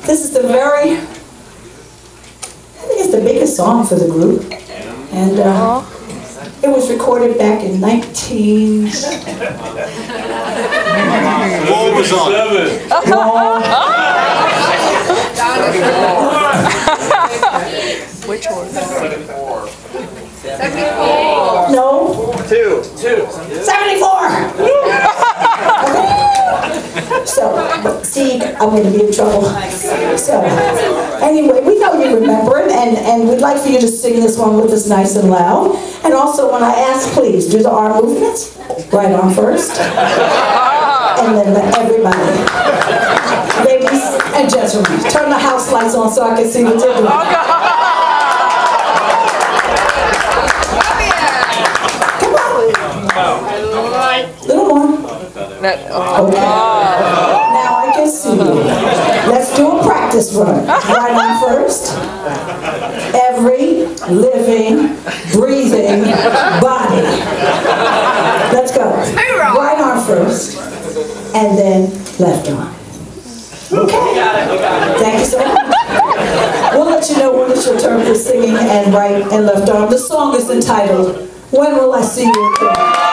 This is the very, I think it's the biggest song for the group. And it was recorded back in 19... What was on? Which one? 74. No. 2. 74! So, see, I'm going to be in trouble. So, anyway, we know you remember it, and we'd like for you to sing this one with us nice and loud. And also, when I ask, please, do the arm movements. Right arm first. And then everybody. Ladies and gentlemen, turn the house lights on so I can see what you're doing. Little more. Okay. Now I can see you. Let's do a practice run. Right arm first. Every living, breathing body. Let's go. Right arm first. And then left arm. Okay. Thank you so much. We'll let you know when it's your turn for singing and right and left arm. The song is entitled, When Will I See You Again?